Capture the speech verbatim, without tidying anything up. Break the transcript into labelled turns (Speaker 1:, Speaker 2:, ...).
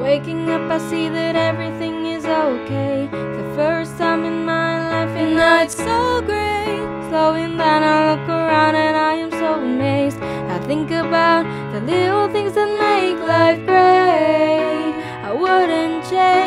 Speaker 1: Waking up I see that everything is okay. The first time in my life and now it's so great. Slowing down I look around and I am so amazed. I think about the little things that make life great. I wouldn't change